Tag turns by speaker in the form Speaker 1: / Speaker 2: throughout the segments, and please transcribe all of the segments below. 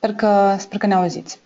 Speaker 1: Sper că ne auziți.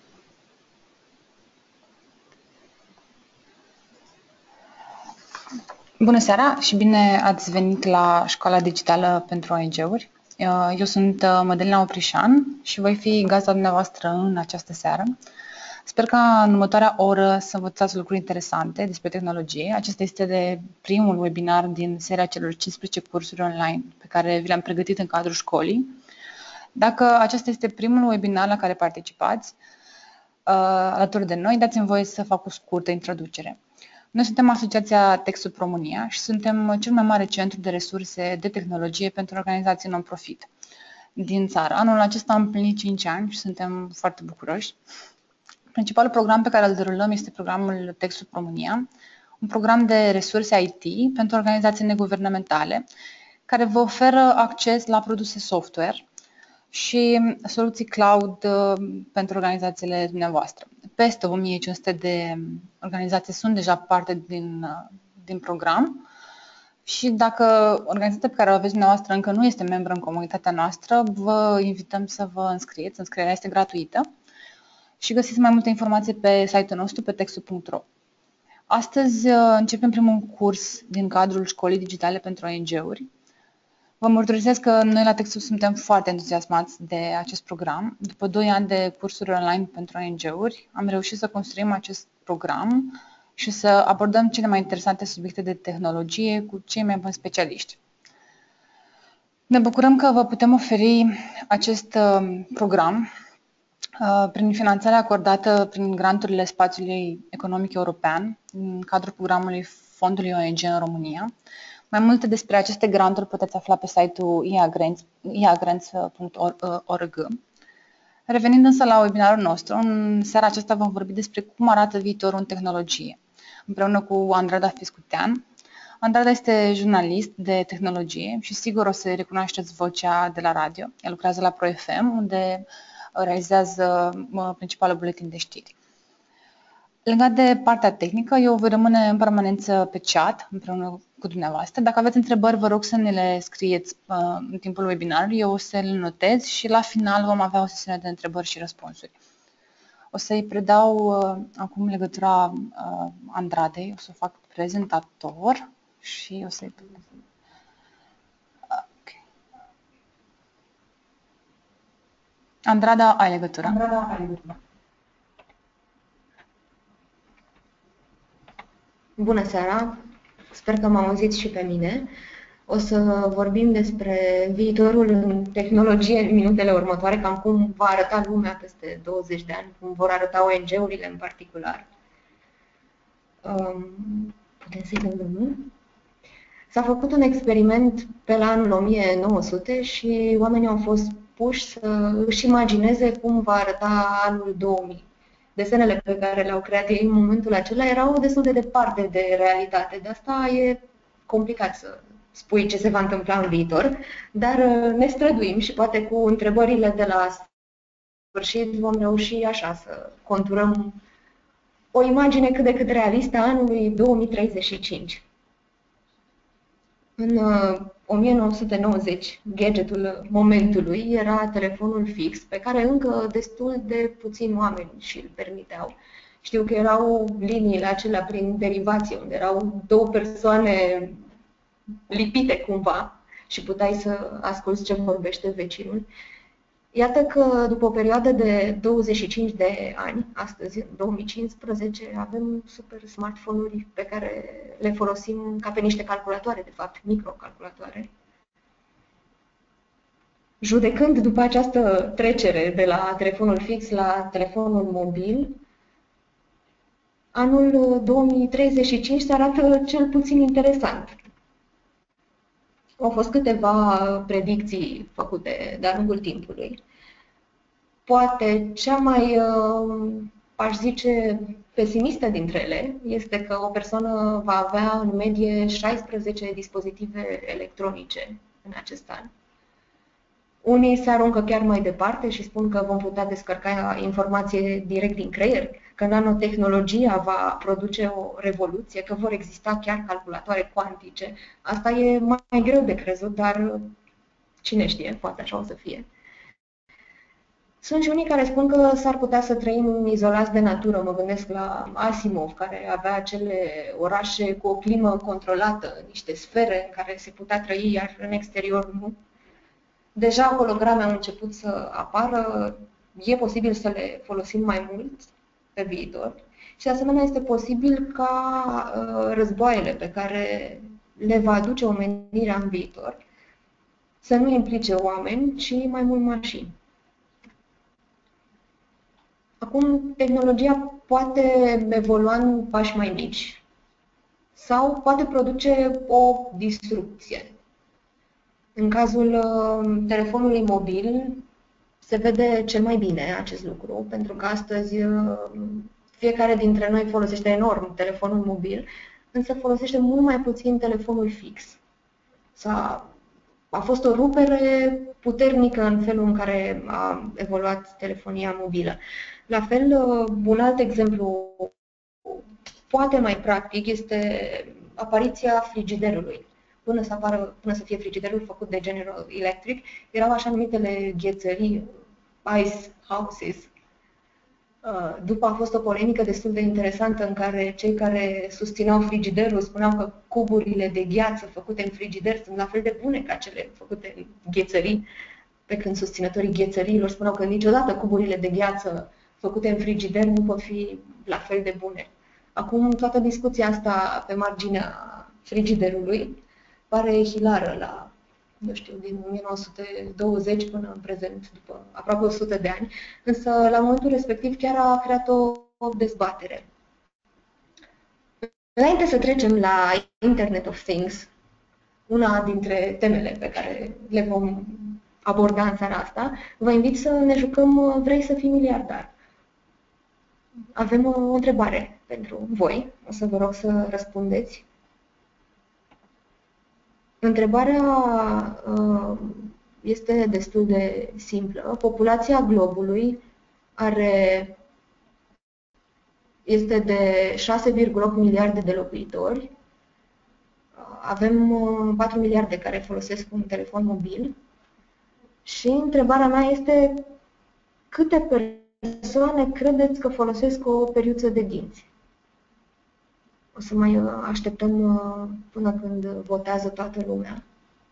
Speaker 1: Bună seara și bine ați venit la Școala Digitală pentru ONG-uri. Eu sunt Mădălina Oprișan și voi fi gazda dumneavoastră în această seară. Sper ca în următoarea oră să învățați lucruri interesante despre tehnologie. Acesta este de primul webinar din seria celor 15 cursuri online pe care vi le-am pregătit în cadrul școlii. Dacă acesta este primul webinar la care participați alături de noi, dați-mi voie să fac o scurtă introducere. Noi suntem Asociația TechSoup România și suntem cel mai mare centru de resurse de tehnologie pentru organizații non-profit din țară. Anul acesta am împlinit 5 ani și suntem foarte bucuroși. Principalul program pe care îl derulăm este programul TechSoup România, un program de resurse IT pentru organizații neguvernamentale, care vă oferă acces la produse software și soluții cloud pentru organizațiile dumneavoastră. Peste 1500 de organizații sunt deja parte din program și dacă organizația pe care o aveți dumneavoastră încă nu este membră în comunitatea noastră, vă invităm să vă înscrieți. Înscrierea este gratuită și găsiți mai multe informații pe site-ul nostru pe techsoup.ro. Astăzi începem primul curs din cadrul Școlii Digitale pentru ONG-uri. Vă mărturisesc că noi la TechSoup suntem foarte entuziasmați de acest program. După 2 ani de cursuri online pentru ONG-uri, am reușit să construim acest program și să abordăm cele mai interesante subiecte de tehnologie cu cei mai buni specialiști. Ne bucurăm că vă putem oferi acest program prin finanțarea acordată prin granturile Spațiului Economic European în cadrul programului Fondului ONG în România. Mai multe despre aceste granturi puteți afla pe site-ul iagrants.org. Revenind însă la webinarul nostru, în seara aceasta vom vorbi despre cum arată viitorul în tehnologie, împreună cu Andrada Fiscutean. Andrada este jurnalist de tehnologie și sigur o să recunoașteți vocea de la radio. Ea lucrează la ProFM, unde realizează principalul buletin de știri. Legat de partea tehnică, eu voi rămâne în permanență pe chat împreună cu dumneavoastră. Dacă aveți întrebări, vă rog să ne le scrieți în timpul webinarului, eu o să le notez și la final vom avea o sesiune de întrebări și răspunsuri. O să-i predau acum legătura Andradei, o să o fac prezentator și o să-i... Okay. Andrada, ai legătura?
Speaker 2: Bună seara! Sper că m-au auzit și pe mine. O să vorbim despre viitorul în tehnologie în minutele următoare, cam cum va arăta lumea peste 20 de ani, cum vor arăta ONG-urile în particular. Putem să-i dăm drumul? S-a făcut un experiment pe la anul 1900 și oamenii au fost puși să își imagineze cum va arăta anul 2000. Desenele pe care le-au creat ei în momentul acela erau destul de departe de realitate. De asta e complicat să spui ce se va întâmpla în viitor, dar ne străduim și poate cu întrebările de la sfârșit vom reuși așa să conturăm o imagine cât de cât realistă a anului 2035. În 1990, gadgetul momentului era telefonul fix, pe care încă destul de puțini oameni și-l permiteau. Știu că erau liniile acelea prin derivație, unde erau 2 persoane lipite cumva și puteai să asculți ce vorbește vecinul. Iată că după o perioadă de 25 de ani, astăzi, în 2015, avem super smartphone-uri pe care le folosim ca pe niște calculatoare, de fapt, microcalculatoare. Judecând după această trecere de la telefonul fix la telefonul mobil, anul 2035 se arată cel puțin interesant. Au fost câteva predicții făcute de-a lungul timpului. Poate cea mai, aș zice, pesimistă dintre ele este că o persoană va avea în medie 16 dispozitive electronice în acest an. Unii se aruncă chiar mai departe și spun că vom putea descărca informație direct din creier, că nanotehnologia va produce o revoluție, că vor exista chiar calculatoare cuantice. Asta e mai greu de crezut, dar cine știe, poate așa o să fie. Sunt și unii care spun că s-ar putea să trăim izolați de natură. Mă gândesc la Asimov, care avea acele orașe cu o climă controlată, niște sfere în care se putea trăi, iar în exterior nu. Deja holograme au început să apară, e posibil să le folosim mai mult pe viitor. Și de asemenea este posibil ca războaiele pe care le va aduce omenirea în viitor să nu implice oameni, ci mai mult mașini. Acum, tehnologia poate evolua în pași mai mici sau poate produce o disrupție. În cazul telefonului mobil se vede cel mai bine acest lucru, pentru că astăzi fiecare dintre noi folosește enorm telefonul mobil, însă folosește mult mai puțin telefonul fix. A fost o rupere puternică în felul în care a evoluat telefonia mobilă. La fel, un alt exemplu poate mai practic este apariția frigiderului. Până să fie frigiderul făcut de General Electric, erau așa numitele ghețării, ice houses. După a fost o polemică destul de interesantă în care cei care susțineau frigiderul spuneau că cuburile de gheață făcute în frigider sunt la fel de bune ca cele făcute în ghețării, pe când susținătorii ghețăriilor spuneau că niciodată cuburile de gheață făcute în frigider nu pot fi la fel de bune. Acum toată discuția asta pe marginea frigiderului pare hilară la, nu știu, din 1920 până în prezent, după aproape 100 de ani, însă la momentul respectiv chiar a creat o dezbatere. Înainte să trecem la Internet of Things, una dintre temele pe care le vom aborda în seara asta, vă invit să ne jucăm Vrei să fii miliardar. Avem o întrebare pentru voi, o să vă rog să răspundeți. Întrebarea este destul de simplă. Populația globului este de 6,8 miliarde de locuitori. Avem 4 miliarde care folosesc un telefon mobil. Și întrebarea mea este câte persoane credeți că folosesc o periuță de dinți? O să mai așteptăm până când votează toată lumea.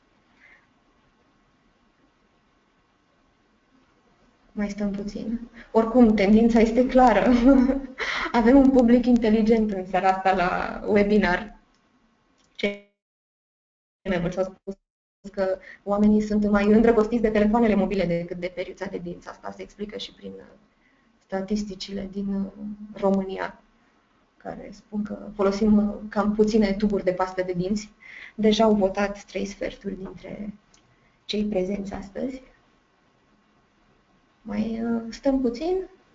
Speaker 2: Mai stăm puțin. Oricum, tendința este clară. Avem un public inteligent în seara asta la webinar. Cei mai mulți au spus că oamenii sunt mai îndrăgostiți de telefoanele mobile decât de periuța de dinți. Asta se explică și prin statisticile din România, care spun că folosim cam puține tuburi de pastă de dinți. Deja au votat 3 sferturi dintre cei prezenți astăzi. Mai stăm puțin.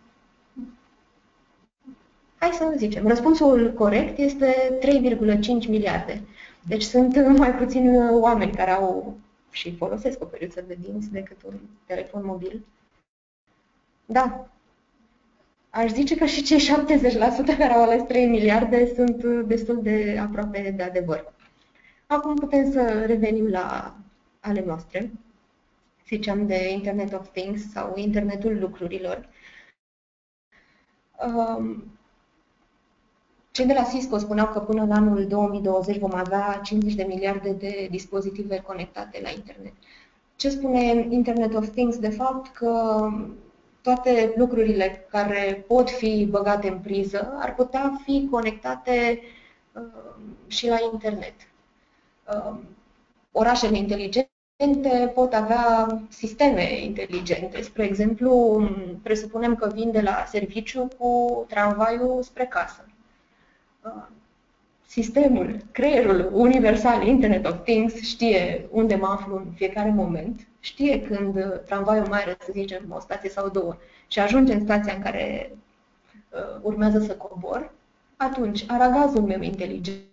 Speaker 2: Hai să zicem. Răspunsul corect este 3,5 miliarde. Deci sunt mai puțini oameni care au și folosesc o periuță de dinți decât un telefon mobil. Da. Aș zice că și cei 70% care au ales 3 miliarde sunt destul de aproape de adevăr. Acum putem să revenim la ale noastre. Ziceam de Internet of Things sau Internetul lucrurilor. Cei de la Cisco spuneau că până în anul 2020 vom avea 50 de miliarde de dispozitive conectate la internet. Ce spune Internet of Things? De fapt că toate lucrurile care pot fi băgate în priză ar putea fi conectate și la internet. Orașele inteligente pot avea sisteme inteligente. Spre exemplu, presupunem că vin de la serviciu cu tramvaiul spre casă. Sistemul, creierul universal, Internet of Things, știe unde mă aflu în fiecare moment, știe când tramvaiul mai are, să zicem, o stație sau două și ajunge în stația în care urmează să cobor, atunci aragazul meu inteligent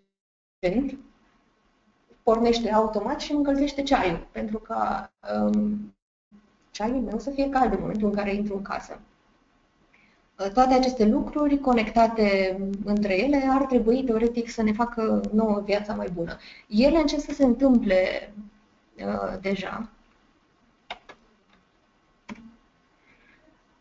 Speaker 2: pornește automat și îmi încălzește ceaiul, pentru că ceaiul meu să fie cald în momentul în care intru în casă. Toate aceste lucruri conectate între ele ar trebui, teoretic, să ne facă nouă viața mai bună. Ele încep să se întâmple deja.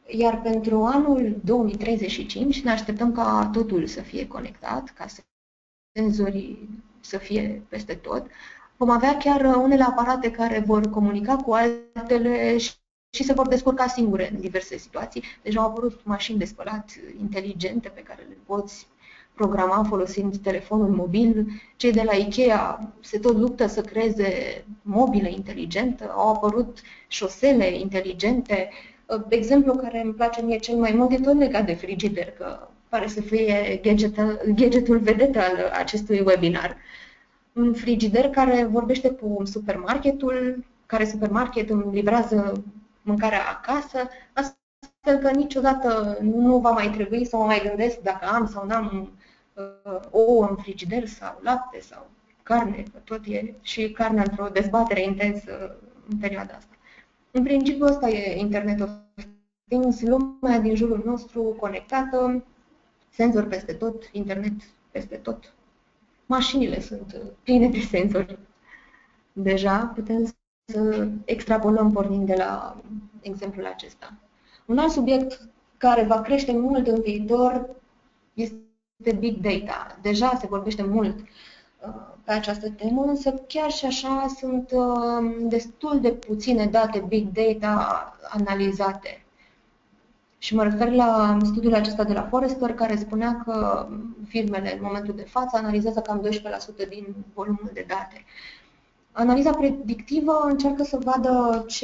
Speaker 2: Iar pentru anul 2035 ne așteptăm ca totul să fie conectat, ca senzorii să fie peste tot. Vom avea chiar unele aparate care vor comunica cu altele și se vor descurca singure în diverse situații. Deja au apărut mașini de spălat inteligente pe care le poți programa folosind telefonul mobil. Cei de la IKEA se tot luptă să creeze mobile inteligente, au apărut șosele inteligente. Exemplu care îmi place mie cel mai mult e tot legat de frigider, că pare să fie gadgetul vedetă al acestui webinar. Un frigider care vorbește cu supermarketul, care supermarket îmi livrează mâncarea acasă, astfel că niciodată nu va mai trebui să mă mai gândesc dacă am sau nu am ouă în frigider sau lapte sau carne, că tot e și carnea într-o dezbatere intensă în perioada asta. În principiu ăsta e Internet of Things, lumea din jurul nostru conectată, senzori peste tot, internet peste tot. Mașinile sunt pline de senzori. Deja putem să extrapolăm pornind de la exemplul acesta. Un alt subiect care va crește mult în viitor este Big Data. Deja se vorbește mult pe această temă, însă chiar și așa sunt destul de puține date Big Data analizate. Și mă refer la studiul acesta de la Forrester, care spunea că firmele în momentul de față analizează cam 12% din volumul de date. Analiza predictivă încearcă să vadă ce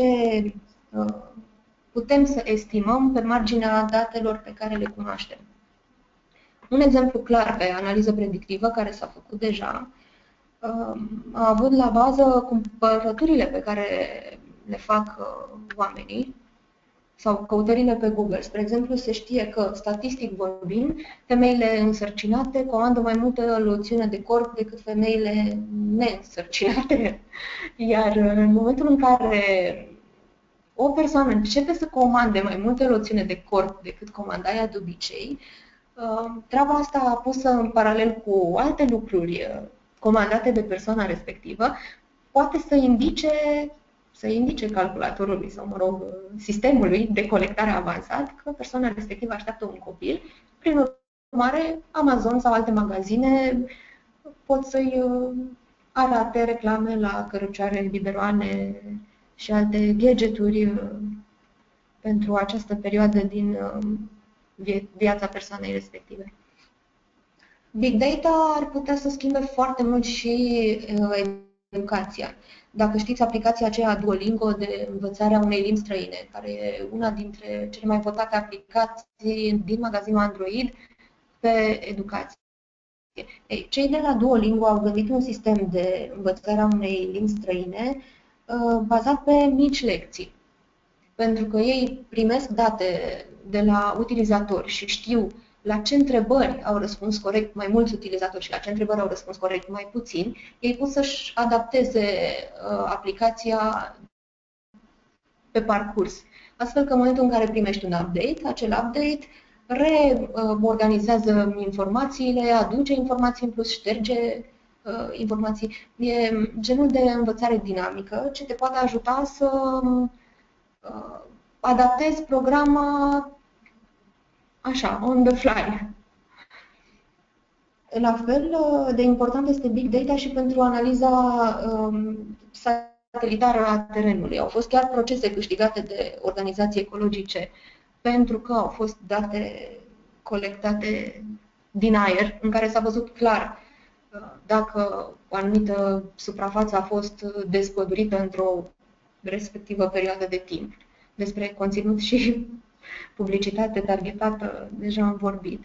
Speaker 2: putem să estimăm pe marginea datelor pe care le cunoaștem. Un exemplu clar pe analiză predictivă, care s-a făcut deja, a avut la bază cumpărăturile pe care le fac oamenii sau căutările pe Google. Spre exemplu, se știe că, statistic vorbind, femeile însărcinate comandă mai multă loțiune de corp decât femeile neînsărcinate. Iar în momentul în care o persoană începe să comande mai multă loțiune de corp decât comanda ea de obicei, treaba asta pusă în paralel cu alte lucruri comandate de persoana respectivă, poate să indice calculatorului sau, mă rog, sistemului de colectare avansat că persoana respectivă așteaptă un copil. Prin urmare, Amazon sau alte magazine pot să-i arate reclame la cărucioare, biberoane și alte gadgeturi pentru această perioadă din viața persoanei respective. Big Data ar putea să schimbe foarte mult și educația. Dacă știți aplicația aceea Duolingo de învățarea unei limbi străine, care e una dintre cele mai votate aplicații din magazinul Android pe educație. Ei, cei de la Duolingo au gândit un sistem de învățare a unei limbi străine bazat pe mici lecții. Pentru că ei primesc date de la utilizatori și știu la ce întrebări au răspuns corect mai mulți utilizatori și la ce întrebări au răspuns corect mai puțini, ei pot să-și adapteze aplicația pe parcurs. Astfel că în momentul în care primești un update, acel update reorganizează informațiile, aduce informații în plus, șterge informații. E genul de învățare dinamică ce te poate ajuta să adaptezi programa așa, on the fly. La fel de important este Big Data și pentru analiza satelitară a terenului. Au fost chiar procese câștigate de organizații ecologice pentru că au fost date colectate din aer, în care s-a văzut clar dacă o anumită suprafață a fost despădurită într-o respectivă perioadă de timp. Despre conținut și publicitate targetată deja am vorbit.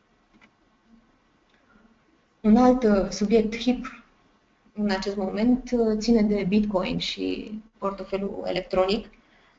Speaker 2: Un alt subiect hip în acest moment ține de Bitcoin și portofelul electronic.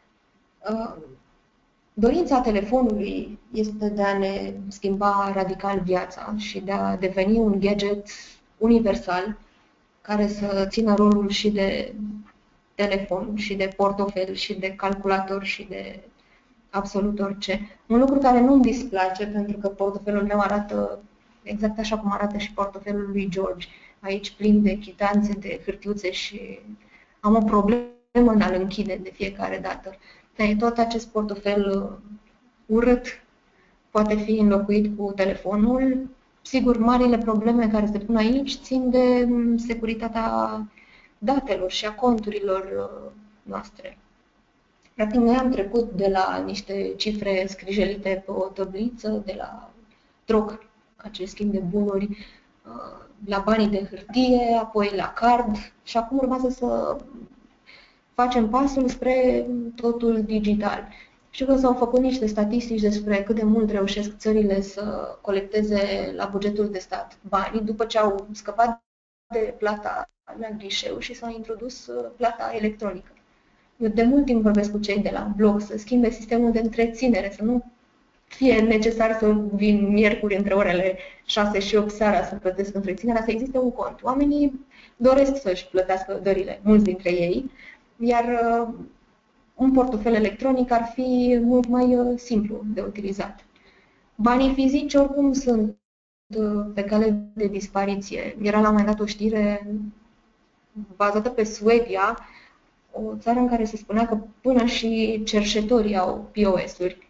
Speaker 2: Dorința telefonului este de a ne schimba radical viața și de a deveni un gadget universal care să țină rolul și de telefon, și de portofel, și de calculator, și de absolut orice. Un lucru care nu îmi displace, pentru că portofelul meu arată exact așa cum arată și portofelul lui George. Aici plin de chitanțe, de hârtiuțe și am o problemă în a-l închide de fiecare dată. Tot acest portofel urât poate fi înlocuit cu telefonul. Sigur, marile probleme care se pun aici țin de securitatea datelor și a conturilor noastre. Practic, noi am trecut de la niște cifre scrijelite pe o tabliță, de la troc, acel schimb de bunuri, la banii de hârtie, apoi la card și acum urmează să facem pasul spre totul digital. Știu că s-au făcut niște statistici despre cât de mult reușesc țările să colecteze la bugetul de stat banii după ce au scăpat de plata la ghișeu și s-a introdus plata electronică. Eu de mult timp vorbesc cu cei de la bloc să schimbe sistemul de întreținere, să nu fie necesar să vin miercuri între orele 6 și 8 seara să plătesc întreținerea, să existe un cont. Oamenii doresc să-și plătească dările, mulți dintre ei, iar un portofel electronic ar fi mult mai simplu de utilizat. Banii fizici oricum sunt pe cale de dispariție. Era la un moment dat o știre bazată pe Suedia, o țară în care se spunea că până și cerșetorii au POS-uri.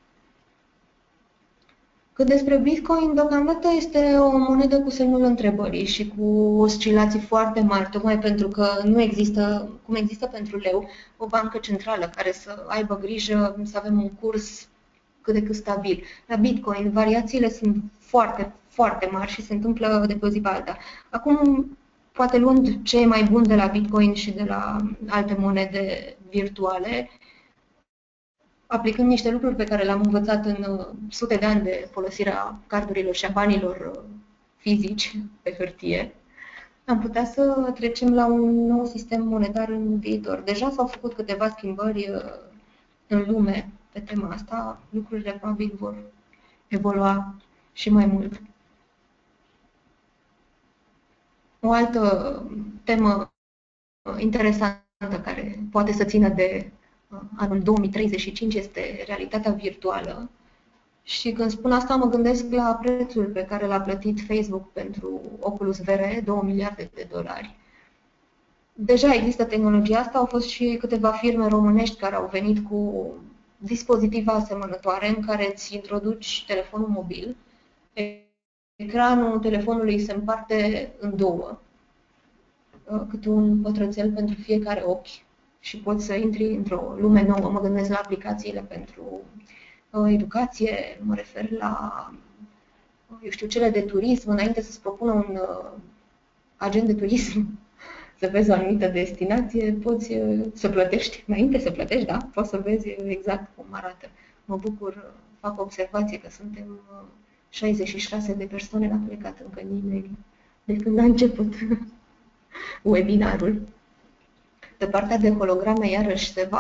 Speaker 2: Cât despre Bitcoin, deocamdată este o monedă cu semnul întrebării și cu oscilații foarte mari, tocmai pentru că nu există, cum există pentru leu, o bancă centrală care să aibă grijă să avem un curs cât de cât stabil. La Bitcoin, variațiile sunt foarte, foarte mari și se întâmplă de pe o zi pe alta. Acum, poate luând ce e mai bun de la Bitcoin și de la alte monede virtuale, aplicând niște lucruri pe care le-am învățat în sute de ani de folosirea cardurilor și a banilor fizici pe hârtie, am putea să trecem la un nou sistem monetar în viitor. Deja s-au făcut câteva schimbări în lume pe tema asta, lucrurile probabil vor evolua și mai mult. O altă temă interesantă care poate să țină de anul 2035 este realitatea virtuală. Și când spun asta, mă gândesc la prețul pe care l-a plătit Facebook pentru Oculus VR, 2 miliarde de dolari. Deja există tehnologia asta, au fost și câteva firme românești care au venit cu dispozitive asemănătoare în care îți introduci telefonul mobil. Ecranul telefonului se împarte în două, câte un pătrățel pentru fiecare ochi și poți să intri într-o lume nouă. Mă gândesc la aplicațiile pentru educație, mă refer la, eu știu, cele de turism, înainte să-ți propună un agent de turism să vezi o anumită destinație, poți să plătești, înainte să plătești, da, poți să vezi exact cum arată. Mă bucur, fac o observație că suntem 66 de persoane, n-a plecat încă nimeni de când a început webinarul. Pe partea de holograme, iarăși, se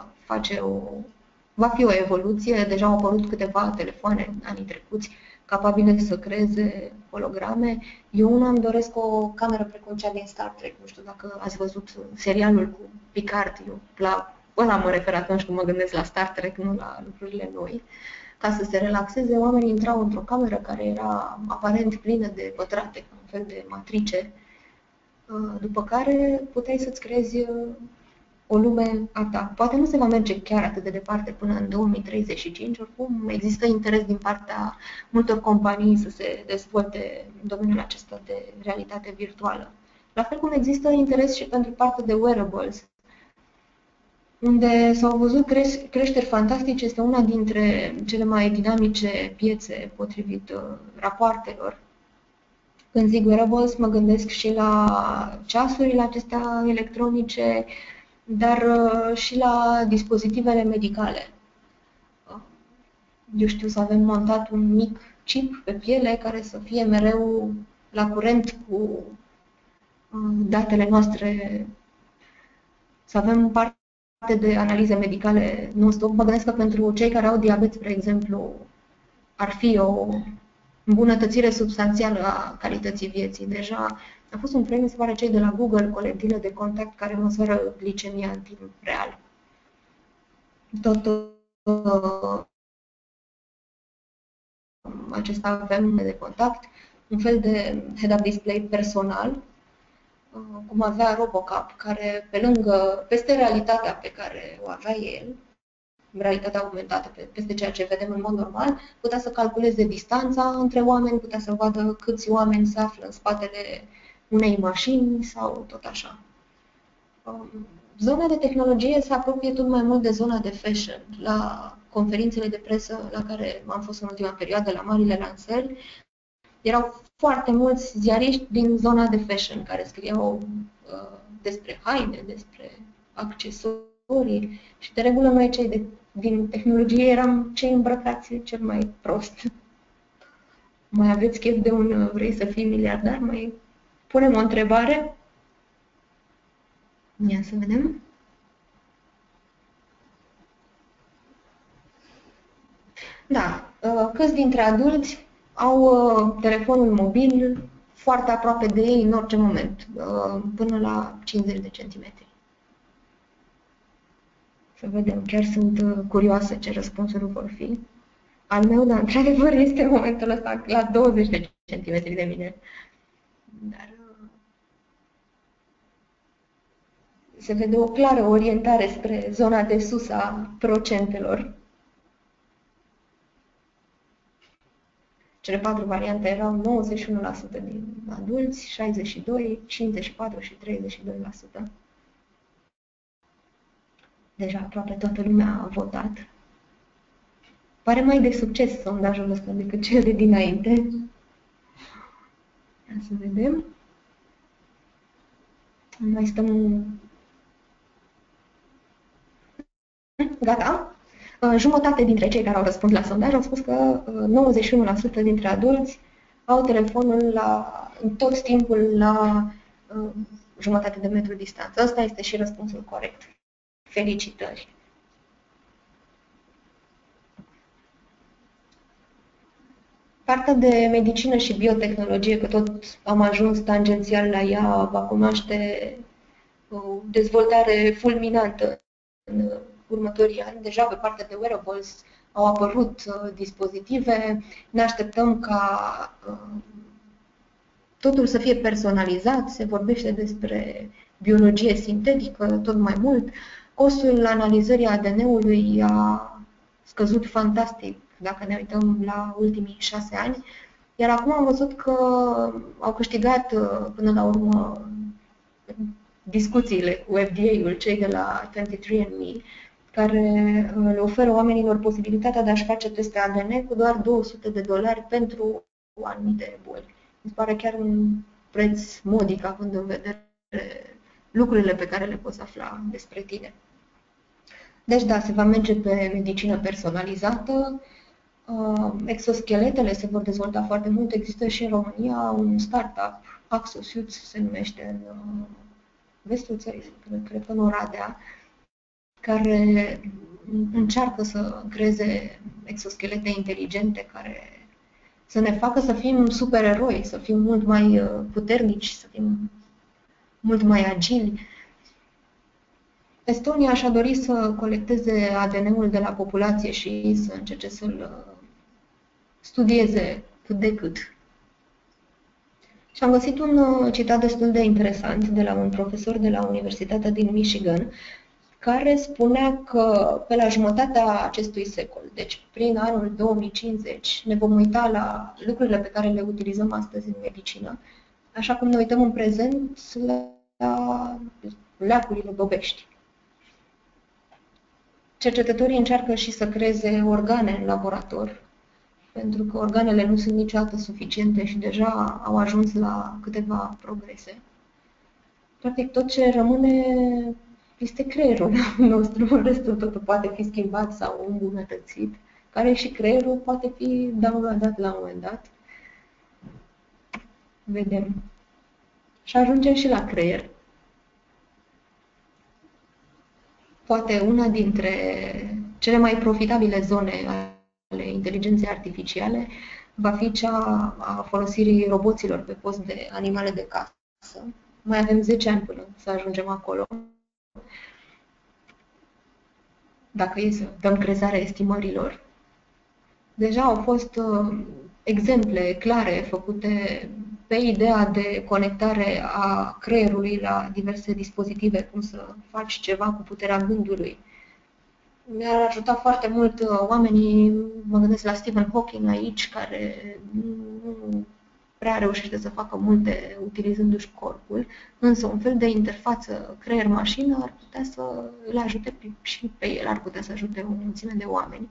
Speaker 2: va fi o evoluție. Deja au apărut câteva telefoane în anii trecuți capabile să creeze holograme. Eu îmi doresc o cameră precum cea din Star Trek. Nu știu dacă ați văzut serialul cu Picard. Eu la ăla mă refer atunci când mă gândesc la Star Trek, nu la lucrurile noi. Ca să se relaxeze, oamenii intrau într-o cameră care era aparent plină de pătrate, un fel de matrice, după care puteai să-ți creezi o lume a ta. Poate nu se va merge chiar atât de departe până în 2035, oricum există interes din partea multor companii să se dezvolte în domeniul acesta de realitate virtuală. La fel cum există interes și pentru partea de wearables, unde s-au văzut creșteri fantastice, este una dintre cele mai dinamice piețe potrivit rapoartelor. Când zic wearables, mă gândesc și la ceasurile acestea electronice, dar și la dispozitivele medicale. Eu știu, să avem montat un mic chip pe piele care să fie mereu la curent cu datele noastre, să avem parte de analize medicale non-stop. Mă gândesc că pentru cei care au diabet, spre exemplu, ar fi o îmbunătățire substanțială a calității vieții. Deja a fost un proiect, se pare, cei de la Google, cu lentile de contact care măsoară glicemia în timp real. Tot acesta avem de contact, un fel de head-up display personal, cum avea Robocop, care peste realitatea pe care o avea el, realitatea augmentată, peste ceea ce vedem în mod normal, putea să calculeze distanța între oameni, putea să vadă câți oameni se află în spatele unei mașini sau tot așa. Zona de tehnologie se apropie tot mai mult de zona de fashion. La conferințele de presă la care am fost în ultima perioadă, la marile lansări, erau foarte mulți ziariști din zona de fashion care scriau despre haine, despre accesorii și de regulă noi cei din tehnologie eram cei îmbrăcați cel mai prost. Mai aveți chef de un vrei să fii miliardar? Mai punem o întrebare? Ia să vedem. Da, câți dintre adulți au telefonul mobil foarte aproape de ei în orice moment, până la 50 de centimetri. Să vedem, chiar sunt curioasă ce răspunsuri vor fi. Al meu, dar într-adevăr, este în momentul ăsta la 20 de centimetri de mine. Dar se vede o clară orientare spre zona de sus a procentelor. Cele 4 variante erau 91% din adulți, 62%, 54% și 32%. Deja aproape toată lumea a votat. Pare mai de succes sondajul ăsta decât cel de dinainte. Ia să vedem. Mai stăm... Gata. Jumătate dintre cei care au răspuns la sondaj au spus că 91% dintre adulți au telefonul tot timpul la jumătate de metru distanță. Ăsta este și răspunsul corect. Felicitări! Partea de medicină și biotehnologie, că tot am ajuns tangențial la ea, va cunoaște o dezvoltare fulminantă în următorii ani. Deja pe partea de wearables au apărut dispozitive. Ne așteptăm ca totul să fie personalizat. Se vorbește despre biologie sintetică tot mai mult. Costul analizării ADN-ului a scăzut fantastic dacă ne uităm la ultimii 6 ani. Iar acum am văzut că au câștigat până la urmă discuțiile cu FDA-ul, cei de la 23andMe, care le oferă oamenilor posibilitatea de a-și face teste ADN cu doar $200 pentru anumite boli. Mi se pare chiar un preț modic, având în vedere lucrurile pe care le poți afla despre tine. Deci da, se va merge pe medicină personalizată. Exoscheletele se vor dezvolta foarte mult. Există și în România un startup, Axosuits se numește, în vestul țării, cred că în Oradea, care încearcă să creeze exoschelete inteligente care să ne facă să fim supereroi, să fim mult mai puternici, să fim mult mai agili. Estonia și-a dorit să colecteze ADN-ul de la populație și să încerce să-l studieze cât de cât. Și am găsit un citat destul de interesant de la un profesor de la Universitatea din Michigan, care spunea că pe la jumătatea acestui secol, deci prin anul 2050, ne vom uita la lucrurile pe care le utilizăm astăzi în medicină, așa cum ne uităm în prezent la leacurile bobești. Cercetătorii încearcă și să creeze organe în laborator, pentru că organele nu sunt niciodată suficiente și deja au ajuns la câteva progrese. Practic, tot ce rămâne este creierul nostru, restul totul poate fi schimbat sau îmbunătățit, care și creierul poate fi downloadat la un moment dat. Vedem. Și ajungem și la creier. Poate una dintre cele mai profitabile zone ale inteligenței artificiale va fi cea a folosirii roboților pe post de animale de casă. Mai avem 10 ani până să ajungem acolo. Dacă e să dăm crezare estimărilor. Deja au fost exemple clare făcute pe ideea de conectare a creierului la diverse dispozitive, cum să faci ceva cu puterea gândului. Mi-ar ajuta foarte mult oamenii, mă gândesc la Stephen Hawking aici, care nu prea reușește să facă multe utilizându-și corpul, însă un fel de interfață creier-mașină ar putea să îl ajute și pe el, ar putea să ajute o mulțime de oameni.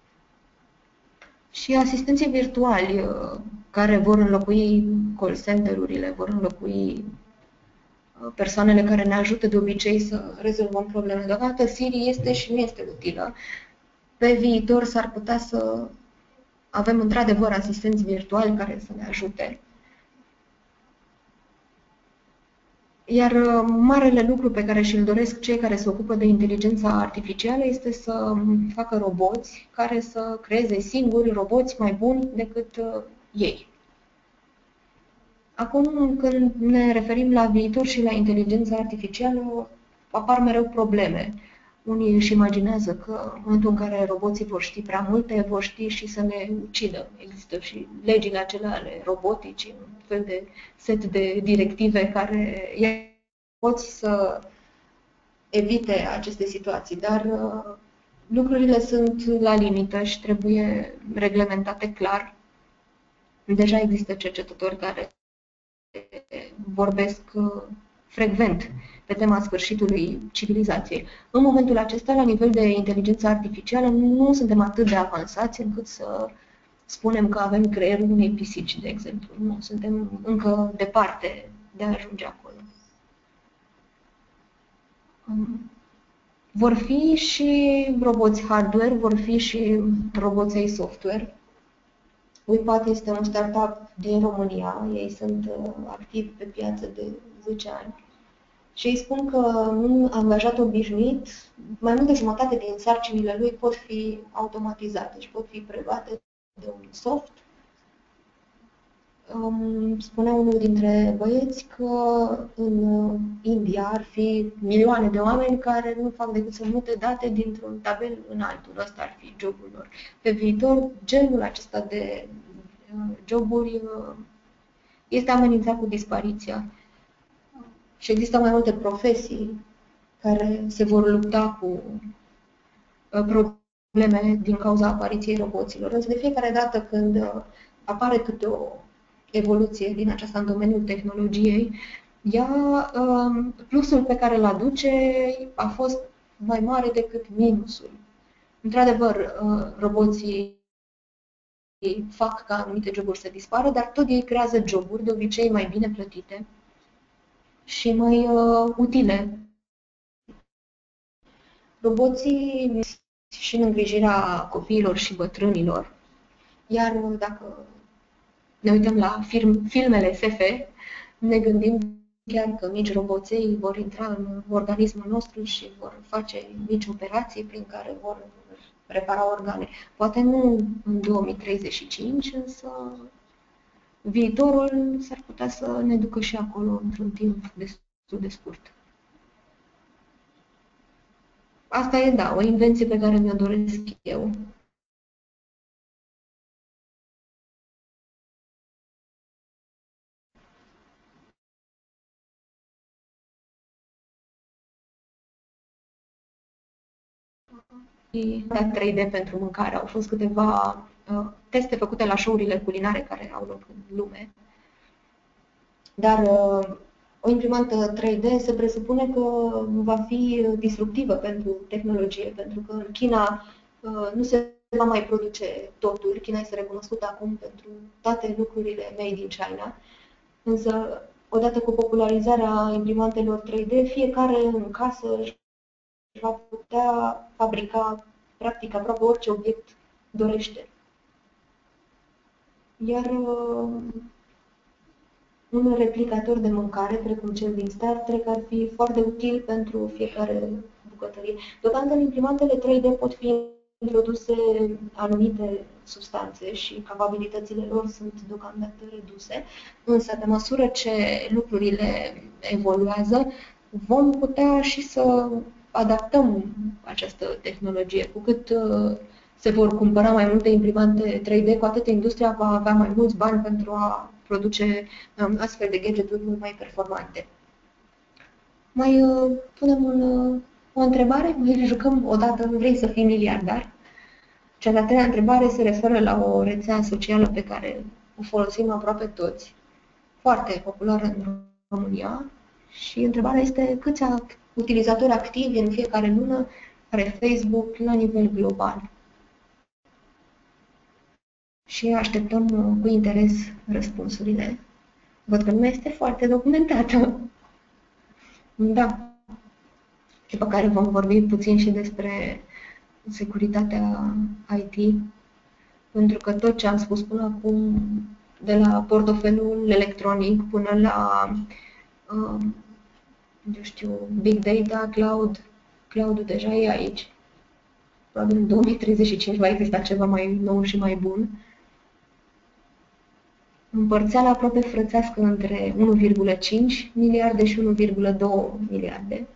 Speaker 2: Și asistenții virtuali care vor înlocui call center-urile, vor înlocui persoanele care ne ajută de obicei să rezolvăm probleme. Deocamdată Siri este și nu este utilă. Pe viitor s-ar putea să avem într-adevăr asistenți virtuali care să ne ajute. Iar marele lucru pe care și-l doresc cei care se ocupă de inteligența artificială este să facă roboți care să creeze singuri roboți mai buni decât ei. Acum, când ne referim la viitor și la inteligența artificială, apar mereu probleme. Unii își imaginează că în momentul în care roboții vor ști prea multe, vor ști și să ne ucidă. Există și legile acelea ale roboticii, un fel de set de directive care poți să evite aceste situații, dar lucrurile sunt la limită și trebuie reglementate clar. Deja există cercetători care vorbesc frecvent pe tema sfârșitului civilizației. În momentul acesta, la nivel de inteligență artificială, nu suntem atât de avansați încât să spunem că avem creierul unei pisici, de exemplu. Nu, suntem încă departe de a ajunge acolo. Vor fi și roboți hardware, vor fi și roboței software. Uipat este un startup din România, ei sunt activi pe piață de 10 ani și îi spun că un angajat obișnuit, mai mult de jumătate din sarcinile lui pot fi automatizate și pot fi preluate de un soft. Spunea unul dintre băieți că în India ar fi milioane de oameni care nu fac decât să mute date dintr-un tabel în altul. Ăsta ar fi jobul lor. Pe viitor, genul acesta de joburi este amenințat cu dispariția. Și există mai multe profesii care se vor lupta cu probleme din cauza apariției roboților. Însă de fiecare dată când apare câte o evoluție din aceasta în domeniul tehnologiei, plusul pe care îl aduce a fost mai mare decât minusul. Într-adevăr, roboții fac ca anumite joburi să dispară, dar tot ei creează joburi, de obicei mai bine plătite și mai utile. Roboții și în îngrijirea copiilor și bătrânilor. Iar dacă ne uităm la filmele SF, ne gândim chiar că mici roboței vor intra în organismul nostru și vor face mici operații prin care vor repara organe. Poate nu în 2035, însă viitorul s-ar putea să ne ducă și acolo într-un timp destul de scurt. Asta e, da, o invenție pe care mi-o doresc eu. La 3D pentru mâncare. Au fost câteva teste făcute la show-urile culinare care au loc în lume. Dar o imprimantă 3D se presupune că va fi disruptivă pentru tehnologie, pentru că în China nu se va mai produce totul. China este recunoscută acum pentru toate lucrurile made in China. Însă, odată cu popularizarea imprimantelor 3D, fiecare în casă va putea fabrica practic aproape orice obiect dorește. Iar un replicator de mâncare, precum cel din Star Trek, ar fi foarte util pentru fiecare bucătărie. Deocamdată în imprimantele 3D pot fi introduse anumite substanțe și capabilitățile lor sunt deocamdată reduse, însă pe măsură ce lucrurile evoluează, vom putea și să adaptăm această tehnologie. Cu cât se vor cumpăra mai multe imprimante 3D, cu atât industria va avea mai mulți bani pentru a produce astfel de gadgeturi mult mai performante. Mai punem O întrebare, noi jucăm odată, vrei să fii miliardar? Cea de-a treia întrebare se referă la o rețea socială pe care o folosim aproape toți, foarte populară în România, și întrebarea este câți utilizatori activi în fiecare lună are Facebook la nivel global. Și așteptăm cu interes răspunsurile. Văd că lumea este foarte documentată. Da. Și pe care vom vorbi puțin și despre securitatea IT, pentru că tot ce am spus până acum, de la portofelul electronic până la, eu știu, big data, cloud-ul deja e aici. Probabil în 2035 va exista ceva mai nou și mai bun. Împărțeala aproape frățească între 1,5 miliarde și 1,2 miliarde.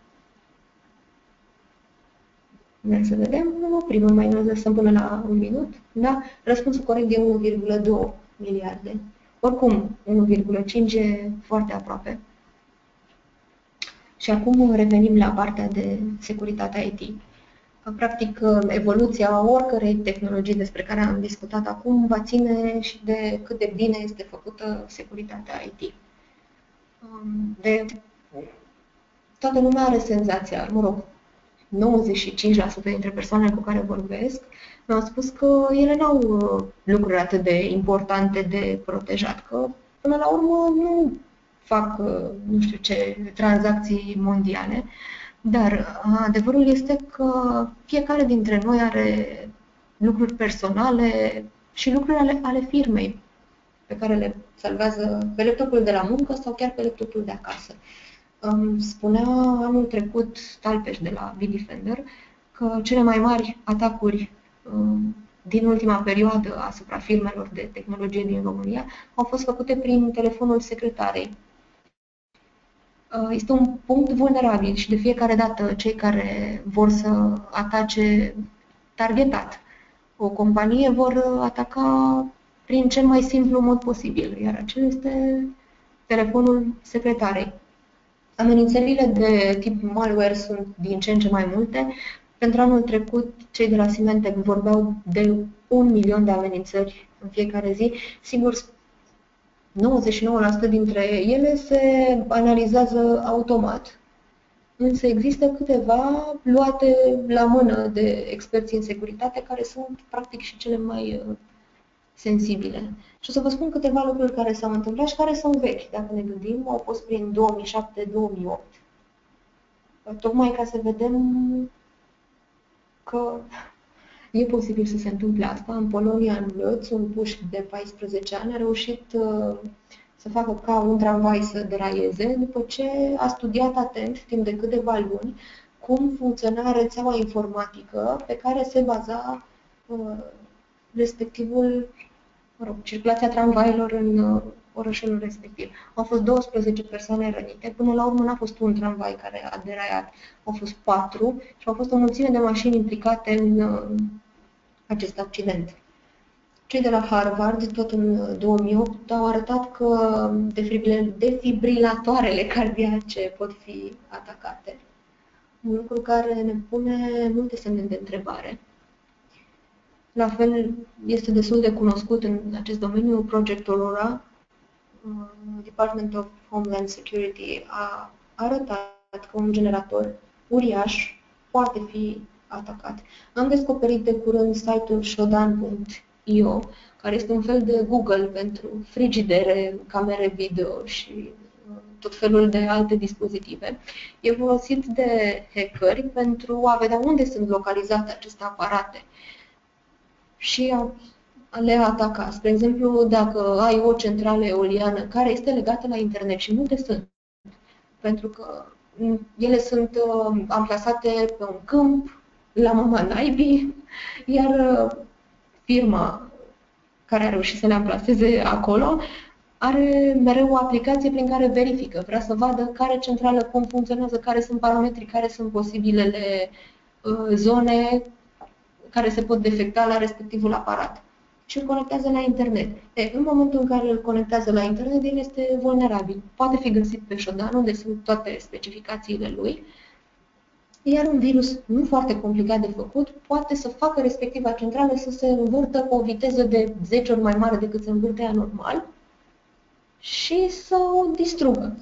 Speaker 2: Vrem să vedem, nu oprim, mai noi lăsăm până la un minut. Da? Răspunsul corect e 1,2 miliarde. Oricum, 1,5 e foarte aproape. Și acum revenim la partea de securitate IT. Practic, evoluția oricărei tehnologii despre care am discutat acum va ține și de cât de bine este făcută securitatea IT. Toată lumea are senzația, mă rog, 95% dintre persoanele cu care vorbesc mi-au spus că ele n-au lucruri atât de importante de protejat, că până la urmă nu fac, nu știu ce, tranzacții mondiale, dar adevărul este că fiecare dintre noi are lucruri personale și lucruri ale firmei pe care le salvează pe laptopul de la muncă sau chiar pe laptopul de acasă. Spunea anul trecut Talpeș de la Bitdefender că cele mai mari atacuri din ultima perioadă asupra firmelor de tehnologie din România au fost făcute prin telefonul secretarei. Este un punct vulnerabil și de fiecare dată cei care vor să atace targetat o companie vor ataca prin cel mai simplu mod posibil, iar acela este telefonul secretarei. Amenințările de tip malware sunt din ce în ce mai multe. Pentru anul trecut, cei de la Symantec vorbeau de 1 milion de amenințări în fiecare zi. Sigur, 99% dintre ele se analizează automat. Însă există câteva luate la mână de experți în securitate care sunt practic și cele mai sensibile. Și o să vă spun câteva lucruri care s-au întâmplat și care sunt vechi. Dacă ne gândim, au fost prin 2007-2008. Tocmai ca să vedem că e posibil să se întâmple asta. În Polonia, în Lăț, un puști de 14 ani a reușit să facă ca un tramvai să deraieze după ce a studiat atent, timp de câteva luni, cum funcționa rețeaua informatică pe care se baza respectivul, circulația tramvailor în orășelul respectiv. Au fost 12 persoane rănite, până la urmă n-a fost un tramvai care a deraiat, au fost 4 și au fost o mulțime de mașini implicate în acest accident. Cei de la Harvard, tot în 2008, au arătat că defibrilatoarele cardiace pot fi atacate. Un lucru care ne pune multe semne de întrebare. La fel, este destul de cunoscut în acest domeniu Project Aurora. Department of Homeland Security a arătat că un generator uriaș poate fi atacat. Am descoperit de curând site-ul shodan.io, care este un fel de Google pentru frigidere, camere video și tot felul de alte dispozitive. E folosit de hackeri pentru a vedea unde sunt localizate aceste aparate și a le ataca. Spre exemplu, dacă ai o centrală eoliană care este legată la internet și multe sunt, pentru că ele sunt amplasate pe un câmp, la mama naibii, iar firma care a reușit să le amplaseze acolo are mereu o aplicație prin care verifică, vrea să vadă care centrală, cum funcționează, care sunt parametrii, care sunt posibilele zone care se pot defecta la respectivul aparat și îl conectează la internet. În momentul în care îl conectează la internet, el este vulnerabil. Poate fi găsit pe Shodan, unde sunt toate specificațiile lui Iar un virus nu foarte complicat de făcut poate să facă respectiva centrală să se învârtă cu o viteză de 10 ori mai mare decât se învârte ea normal și să o distrugă.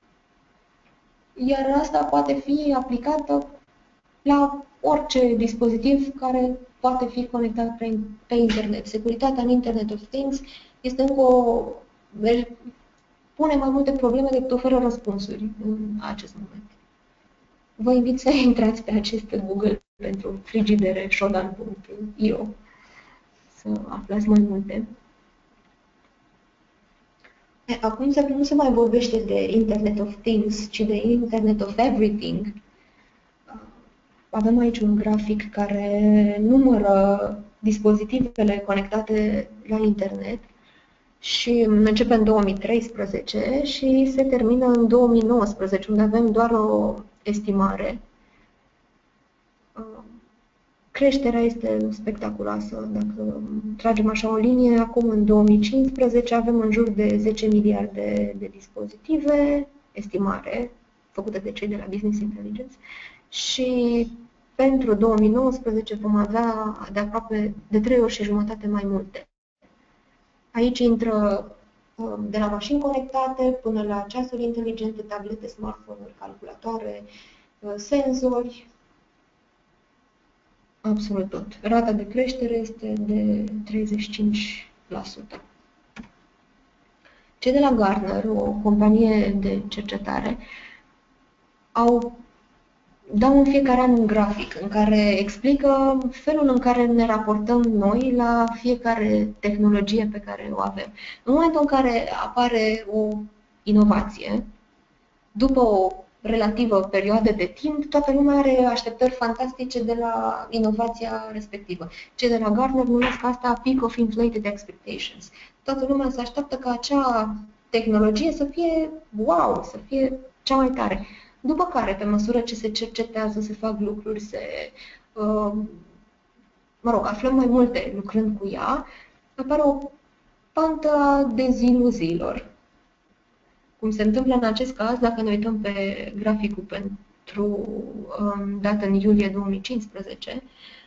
Speaker 2: Iar asta poate fi aplicată la orice dispozitiv care poate fi conectat pe internet. Securitatea în Internet of Things este pune mai multe probleme decât oferă răspunsuri în acest moment. Vă invit să intrați pe acest Google pentru frigidere shodan.io să aflați mai multe. Acum nu se mai vorbește de Internet of Things, ci de Internet of Everything. Avem aici un grafic care numără dispozitivele conectate la internet și începe în 2013 și se termină în 2019, unde avem doar o estimare. Creșterea este spectaculoasă. Dacă tragem așa o linie, acum în 2015 avem în jur de 10 miliarde de dispozitive, estimare făcută de cei de la Business Intelligence, și pentru 2019 vom avea de aproape de 3 ori și jumătate mai multe. Aici intră de la mașini conectate până la ceasuri inteligente, tablete, smartphone-uri, calculatoare, senzori, absolut tot. Rata de creștere este de 35%. Cei de la Gartner, o companie de cercetare, dau în fiecare an un grafic în care explică felul în care ne raportăm noi la fiecare tehnologie pe care o avem. În momentul în care apare o inovație, după o relativă perioadă de timp, toată lumea are așteptări fantastice de la inovația respectivă. Cei de la Gartner numesc asta peak of inflated expectations. Toată lumea se așteaptă ca acea tehnologie să fie wow, să fie cea mai tare. După care, pe măsură ce se cercetează, se fac lucruri, aflăm mai multe lucrând cu ea, apare o pantă a deziluziilor. Cum se întâmplă în acest caz, dacă ne uităm pe graficul pentru dat în iulie 2015,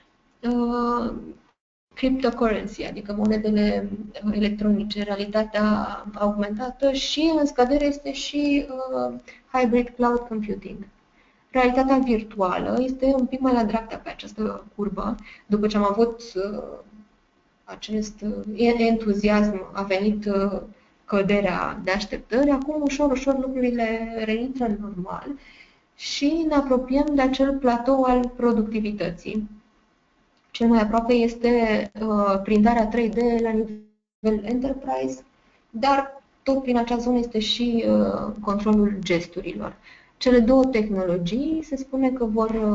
Speaker 2: cryptocurrency, adică monedele electronice, realitatea augmentată și în scădere este și hybrid cloud computing. Realitatea virtuală este un pic mai la dreapta pe această curbă. După ce am avut acest entuziasm, a venit căderea de așteptări, acum ușor, ușor lucrurile reintră în normal și ne apropiem de acel platou al productivității. Cel mai aproape este printarea 3D la nivel enterprise, dar tot prin acea zonă este și controlul gesturilor. Cele două tehnologii se spune că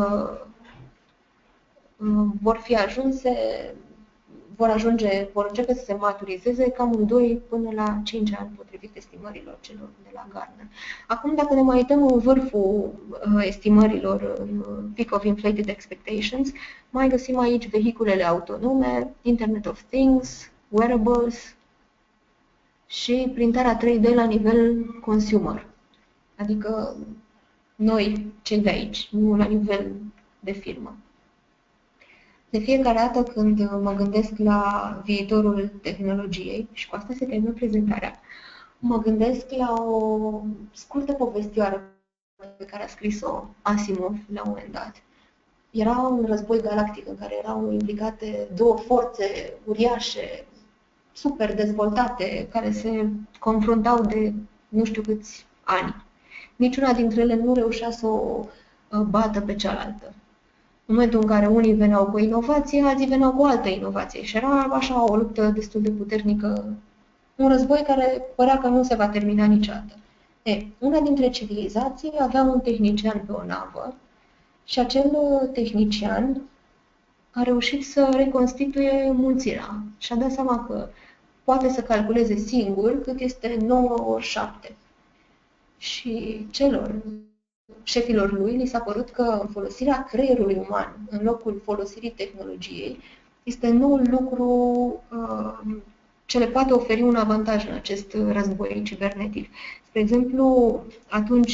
Speaker 2: vor începe să se maturizeze cam în 2 până la 5 ani, potrivit estimărilor celor de la Gartner. Acum, dacă ne mai uităm în vârful estimărilor, în peak of inflated expectations, mai găsim aici vehiculele autonome, Internet of Things, wearables și printarea 3D la nivel consumer. Adică noi, cei de aici, nu la nivel de firmă. De fiecare dată când mă gândesc la viitorul tehnologiei, și cu asta se termină prezentarea, mă gândesc la o scurtă povestioară pe care a scris-o Asimov la un moment dat. Era un război galactic în care erau implicate două forțe uriașe, super dezvoltate, care se confruntau de nu știu câți ani. Niciuna dintre ele nu reușea să o bată pe cealaltă. În momentul în care unii veneau cu o inovație, alții veneau cu o altă inovație. Și era așa o luptă destul de puternică, un război care părea că nu se va termina niciodată. Una dintre civilizații avea un tehnician pe o navă și acel tehnician a reușit să reconstituie mulțirea și a dat seama că poate să calculeze singur cât este 9 ori 7. Și șefilor lui li s-a părut că folosirea creierului uman în locul folosirii tehnologiei este noul lucru ce le poate oferi un avantaj în acest război cibernetic. Spre exemplu, atunci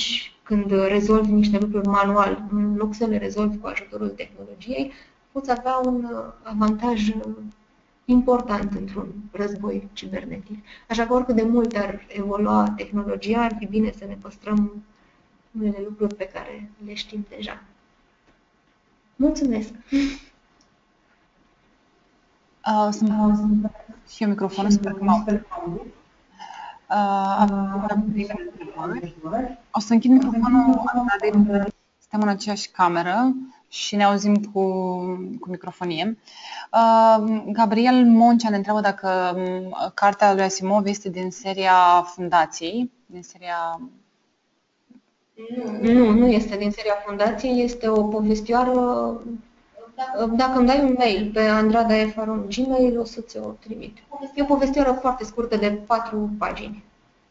Speaker 2: când rezolvi niște lucruri manual, în loc să le rezolvi cu ajutorul tehnologiei, poți avea un avantaj important într-un război cibernetic. Așa că oricât de mult ar evolua tehnologia, ar fi bine să ne păstrăm unele lucruri pe care le știm deja. Mulțumesc!
Speaker 1: Sunt și eu microfonul, sper că mă aud. O să închid microfonul, suntem în aceeași cameră și ne auzim cu microfonie. Gabriel Moncea ne întreabă dacă cartea lui Asimov este din seria Fundației, din seria...
Speaker 2: Nu este din seria Fundației, este o povestioară. Dacă îmi dai un mail pe andrada.gmail, o să ți-o trimit. E o povestioară foarte scurtă de 4 pagini.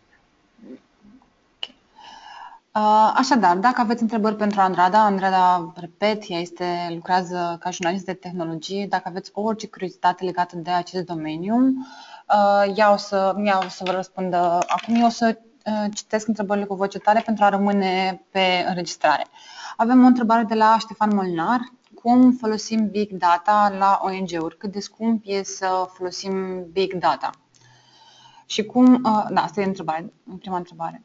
Speaker 1: Așadar, dacă aveți întrebări pentru Andrada, repet, ea lucrează ca jurnalist de tehnologie. Dacă aveți orice curiozitate legată de acest domeniu, ea o să vă răspundă acum. Eu o să citesc întrebările cu voce tare pentru a rămâne pe înregistrare. Avem o întrebare de la Ștefan Molnar. Cum folosim Big Data la ONG-uri? Cât de scump e să folosim Big Data? Și cum... Da, asta e prima întrebare.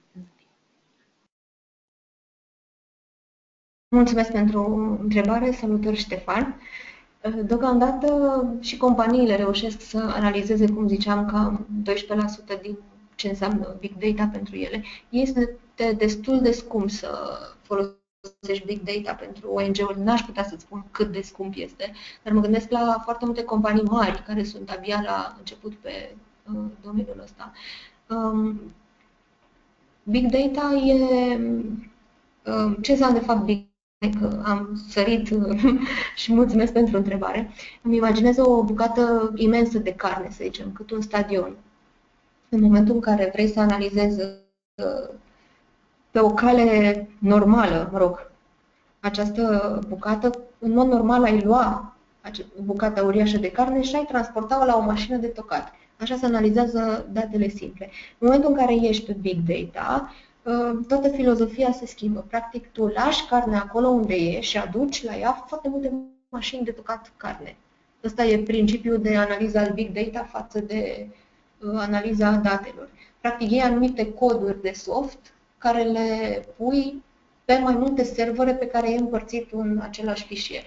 Speaker 2: Mulțumesc pentru întrebare. Salutări, Ștefan. Deocamdată și companiile reușesc să analizeze, cum ziceam, cam 12% din ce înseamnă Big Data pentru ele. Este destul de scump să folosești Big Data pentru ONG-uri. N-aș putea să-ți spun cât de scump este, dar mă gândesc la foarte multe companii mari care sunt abia la început pe domeniul ăsta. Big Data e... Ce înseamnă de fapt Big Data? Că am sărit și mulțumesc pentru întrebare. Îmi imaginez o bucată imensă de carne, să zicem, cât un stadion. În momentul în care vrei să analizezi pe o cale normală, această bucată, în mod normal ai lua bucata uriașă de carne și ai transporta-o la o mașină de tocat. Așa se analizează datele simple. În momentul în care ești pe Big Data, toată filozofia se schimbă. Practic, tu lași carnea acolo unde e și aduci la ea foarte multe mașini de tocat carne. Ăsta e principiul de analiză al Big Data față de analiza datelor. Practic, iei anumite coduri de soft care le pui pe mai multe servere pe care e împărțit în același fișier.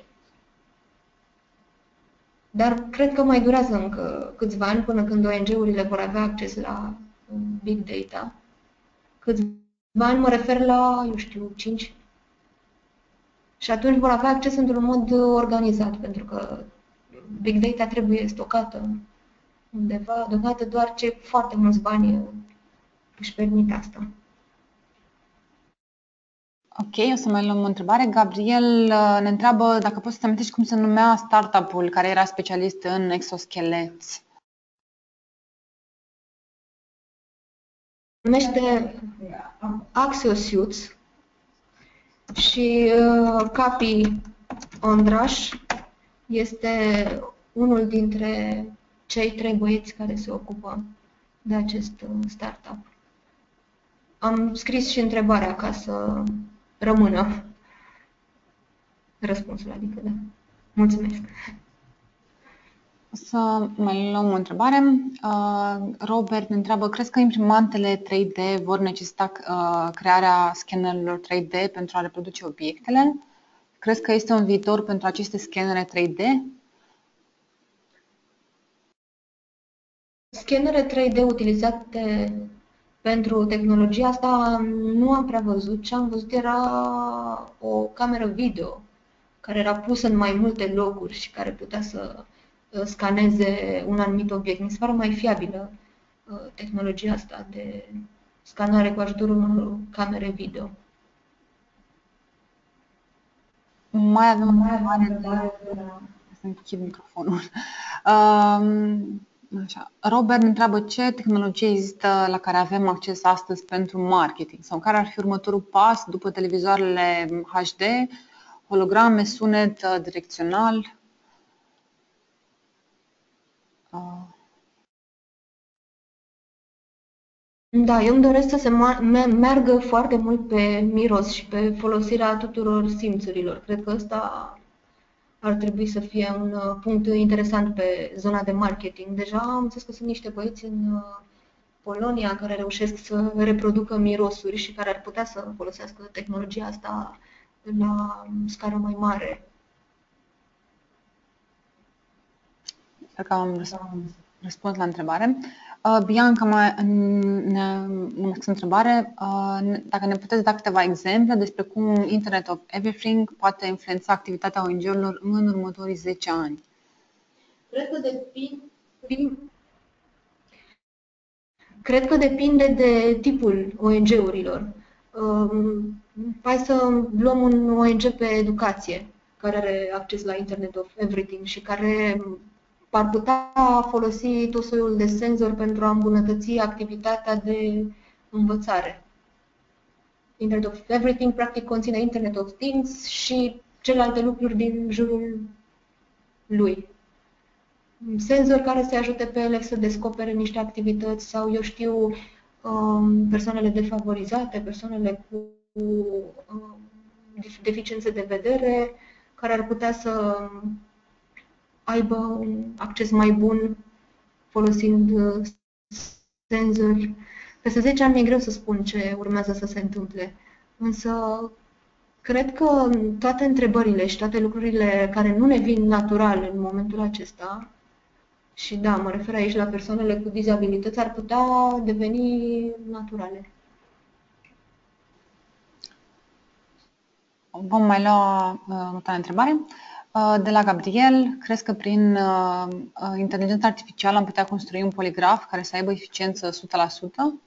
Speaker 2: Dar cred că mai durează încă câțiva ani până când ONG-urile vor avea acces la Big Data. Câțiva ani mă refer la, 5. Și atunci vor avea acces într-un mod organizat, pentru că Big Data trebuie stocată undeva, deocamdată doar ce foarte mulți bani își permit asta.
Speaker 1: Ok, o să mai luăm o întrebare. Gabriel ne întreabă dacă poți să-ți amintești cum se numea startup-ul care era specialist în exoscheleți.
Speaker 2: Numește Axiosuits și Capi Ondraș este unul dintre cei 3 băieți care se ocupă de acest startup. Am scris și întrebarea ca să rămână răspunsul, adică da. Mulțumesc.
Speaker 1: O să mai luăm o întrebare. Robert ne întreabă, crezi că imprimantele 3D vor necesita crearea scanerelor 3D pentru a reproduce obiectele? Crezi că este un viitor pentru aceste scanere 3D?
Speaker 2: Scanere 3D utilizate pentru tehnologia asta nu am prea văzut. Ce am văzut era o cameră video care era pusă în mai multe locuri și care putea să scaneze un anumit obiect. Mi se pare mai fiabilă tehnologia asta de scanare cu ajutorul unor camere video.
Speaker 1: Mai avem o întrebare să închid microfonul. Așa. Robert ne întreabă ce tehnologie există la care avem acces astăzi pentru marketing sau care ar fi următorul pas după televizoarele HD, holograme, sunet direcțional.
Speaker 2: Da, eu îmi doresc să se meargă foarte mult pe miros și pe folosirea tuturor simțurilor. Cred că ăsta ar trebui să fie un punct interesant pe zona de marketing. Deja am înțeles că sunt niște băieți în Polonia care reușesc să reproducă mirosuri și care ar putea să folosească tehnologia asta la scară mai mare.
Speaker 1: Cred că am răspuns la întrebare. Bianca, mulțumesc întrebare. Dacă ne puteți da câteva exemple despre cum Internet of Everything poate influența activitatea ONG-urilor în următorii 10 ani.
Speaker 2: Cred că depinde de tipul ONG-urilor. Hai să luăm un ONG pe educație, care are acces la Internet of Everything și care ar putea folosi tot soiul de senzori pentru a îmbunătăți activitatea de învățare. Internet of Everything practic conține Internet of Things și celelalte lucruri din jurul lui. Senzori care să ajute pe elevi să descopere niște activități sau, eu știu, persoanele defavorizate, persoanele cu deficiențe de vedere, care ar putea să aibă un acces mai bun folosind senzori. Peste 10 ani mi-e greu să spun ce urmează să se întâmple, însă cred că toate întrebările și toate lucrurile care nu ne vin natural în momentul acesta, și da, mă refer aici la persoanele cu dizabilități, ar putea deveni naturale.
Speaker 1: Vom mai lua următoarea întrebare. De la Gabriel, crezi că prin inteligența artificială am putea construi un poligraf care să aibă eficiență 100%?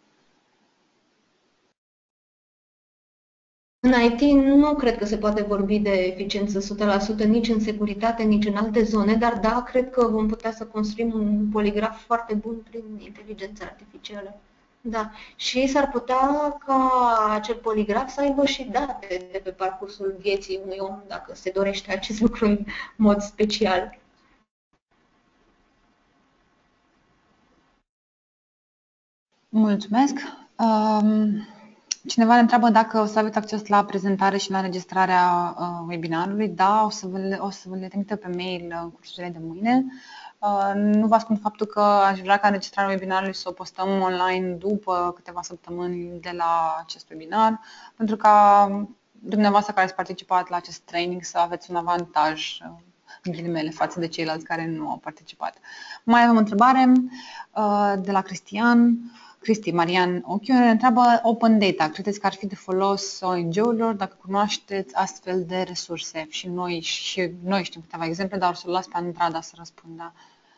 Speaker 2: În IT nu cred că se poate vorbi de eficiență 100% nici în securitate, nici în alte zone, dar da, cred că vom putea să construim un poligraf foarte bun prin inteligența artificială. Da. Și s-ar putea ca acel poligraf să aibă și date de pe parcursul vieții unui om, dacă se dorește acest lucru în mod special.
Speaker 1: Mulțumesc! Cineva ne întreabă dacă o să aveți acces la prezentare și la înregistrarea webinarului. Da, o să vă le trimită pe mail în cursurile de mâine. Nu vă ascund faptul că aș vrea ca înregistrarea webinarului să o postăm online după câteva săptămâni de la acest webinar, pentru ca dumneavoastră care ați participat la acest training să aveți un avantaj în ghilimele față de ceilalți care nu au participat. Mai avem o întrebare de la Cristi Marian Ochiu ne întreabă Open Data. Credeți că ar fi de folos ONG-urilor dacă cunoașteți astfel de resurse? Și noi știm câteva exemple, dar o să-l las pe Andrada să răspundă.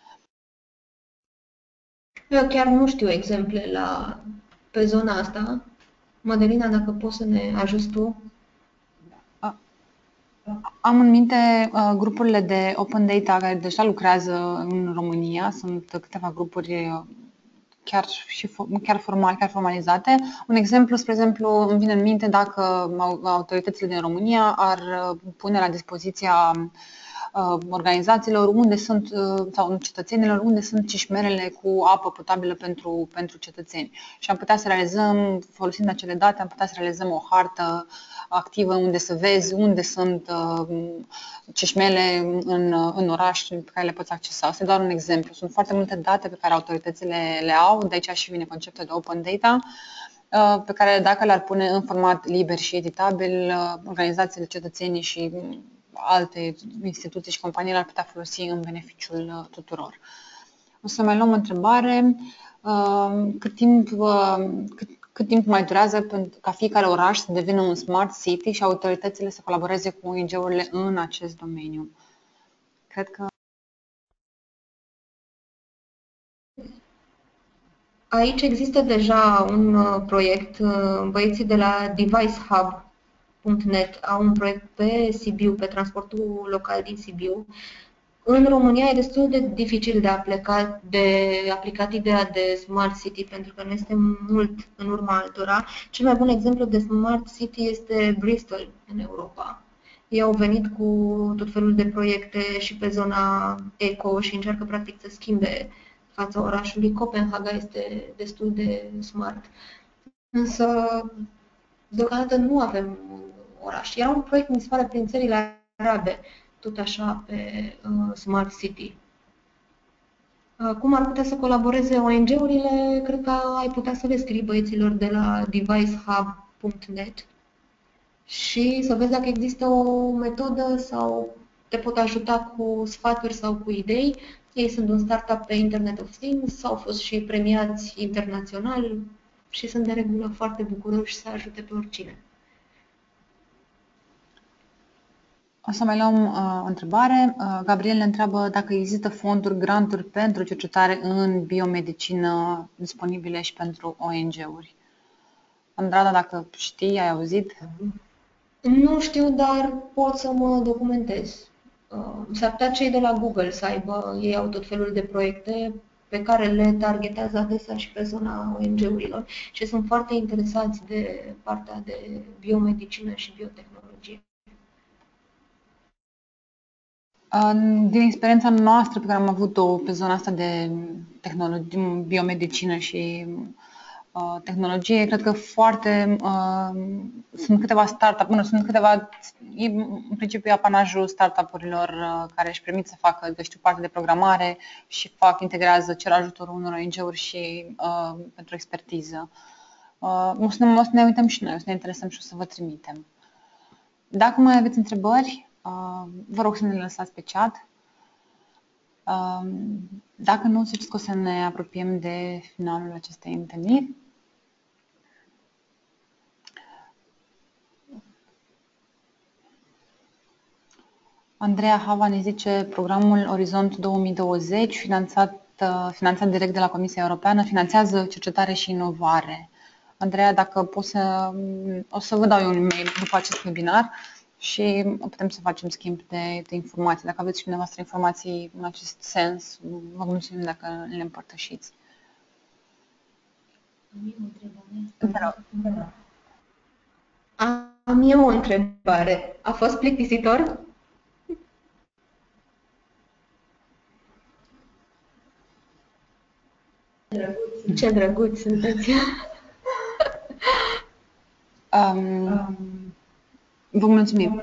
Speaker 2: Eu chiar nu știu exemple pe zona asta. Mădălina, dacă poți să ne ajuți tu.
Speaker 1: Am în minte grupurile de Open Data care deja lucrează în România. Sunt câteva grupuri chiar formalizate. Un exemplu, spre exemplu, îmi vine în minte dacă autoritățile din România ar pune la dispoziția organizațiilor unde sunt, sau cetățenilor unde sunt cișmerele cu apă potabilă pentru cetățeni. Și am putea să realizăm, folosind acele date, am putea să realizăm o hartă activă unde să vezi unde sunt cișmele în oraș pe care le poți accesa. Asta e doar un exemplu. Sunt foarte multe date pe care autoritățile le au, de aici și vine conceptul de open data, pe care dacă le-ar pune în format liber și editabil, organizațiile, cetățenii și alte instituții și companii l-ar putea folosi în beneficiul tuturor. O să mai luăm o întrebare. Cât timp mai durează ca fiecare oraș să devină un smart city și autoritățile să colaboreze cu ONG-urile în acest domeniu? Cred că
Speaker 2: aici există deja un proiect, băieții de la devicehub.net au un proiect pe Sibiu, pe transportul local din Sibiu. În România e destul de dificil de aplicat ideea de Smart City, pentru că nu este mult în urma altora. Cel mai bun exemplu de Smart City este Bristol, în Europa. Ei au venit cu tot felul de proiecte și pe zona eco și încearcă practic să schimbe fața orașului. Copenhaga este destul de smart. Însă, deocamdată nu avem un oraș. Era un proiect municipal prin țările arabe, tot așa pe Smart City. Cum ar putea să colaboreze ONG-urile? Cred că ai putea să le scrii băieților de la devicehub.net și să vezi dacă există o metodă sau te pot ajuta cu sfaturi sau cu idei. Ei sunt un startup pe Internet of Things, au fost și premiați internațional și sunt de regulă foarte bucuroși să ajute pe oricine.
Speaker 1: O să mai luăm o întrebare. Gabriel ne întreabă dacă există fonduri, granturi pentru cercetare în biomedicină disponibile și pentru ONG-uri. Andrada, dacă știi, ai auzit?
Speaker 2: Nu știu, dar pot să mă documentez. S-ar putea cei de la Google să aibă, ei au tot felul de proiecte pe care le targetează adesea și pe zona ONG-urilor și sunt foarte interesați de partea de biomedicină și biotehnologie.
Speaker 1: Din experiența noastră pe care am avut-o pe zona asta de tehnologie, biomedicină și tehnologie, cred că sunt câteva startup, e în principiu apanajul startup-urilor care își permit să facă, parte de programare și integrează, cer ajutorul unor ONG-uri și pentru expertiză. O să ne uităm și noi, o să ne interesăm și o să vă trimitem. Dacă mai aveți întrebări, vă rog să ne lăsați pe chat. Dacă nu, să știți că o să ne apropiem de finalul acestei întâlniri. Andreea Hava ne zice programul Orizont 2020, finanțat direct de la Comisia Europeană, finanțează cercetare și inovare. Andreea, dacă poți o să vă dau eu un mail după acest webinar și putem să facem schimb de informații. Dacă aveți și dumneavoastră informații în acest sens, vă mulțumim dacă le împărtășiți.
Speaker 2: Am eu o întrebare. A fost plictisitor? Ce drăguți sunteți!
Speaker 1: Vă mulțumim!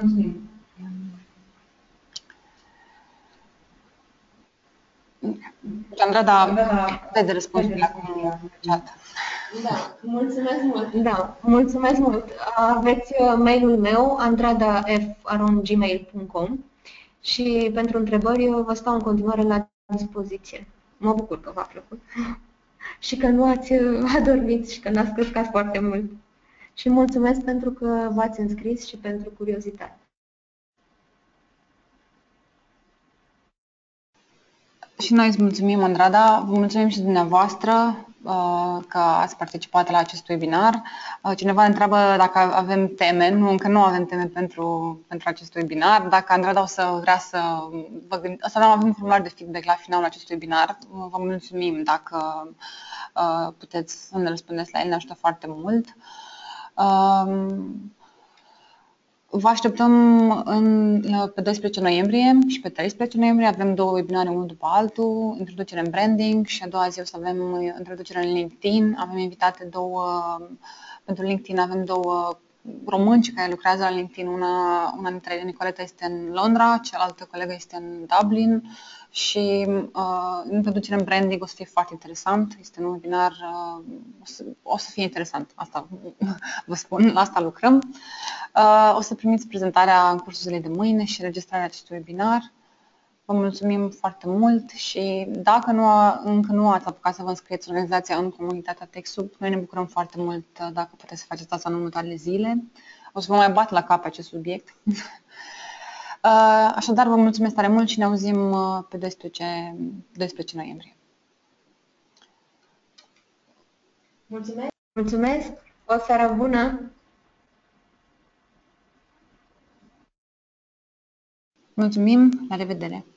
Speaker 1: Andrada, dai de răspuns la chat.
Speaker 2: Da, mulțumesc mult. Da, mulțumesc mult. Aveți mail-ul meu, andradaf@gmail.com și pentru întrebări vă stau în continuare la dispoziție. Mă bucur că v-a plăcut și că nu ați adormit și că n-ați căscat foarte mult. Și mulțumesc pentru că v-ați înscris și pentru curiozitate.
Speaker 1: Și noi îți mulțumim, Andrada, vă mulțumim și dumneavoastră că ați participat la acest webinar. Cineva întreabă dacă avem teme. Nu, încă nu avem teme pentru acest webinar. Dacă Andrada o să vrea să avem un formular de feedback la finalul acestui webinar. Vă mulțumim dacă puteți să ne răspundeți la el, ne ajută foarte mult. Vă așteptăm pe 12 noiembrie și pe 13 noiembrie. Avem două webinare, unul după altul, introducere în branding și a doua zi o să avem introducere în LinkedIn. Avem invitate pentru LinkedIn avem două românci care lucrează la LinkedIn. Una dintre ele, Nicoleta, este în Londra, cealaltă colegă este în Dublin și introducerea în branding o să fie foarte interesant. Este un webinar, o să fie interesant, asta vă spun, la asta lucrăm. O să primiți prezentarea în cursul zilei de mâine și registrarea acestui webinar. Vă mulțumim foarte mult și dacă încă nu ați apucat să vă înscrieți organizația în comunitatea TechSoup, noi ne bucurăm foarte mult dacă puteți să faceți asta în următoarele zile. O să vă mai bat la cap acest subiect. Așadar, vă mulțumesc tare mult și ne auzim pe 12 noiembrie.
Speaker 2: Mulțumesc! Mulțumesc! O seară bună!
Speaker 1: Mulțumim! La revedere!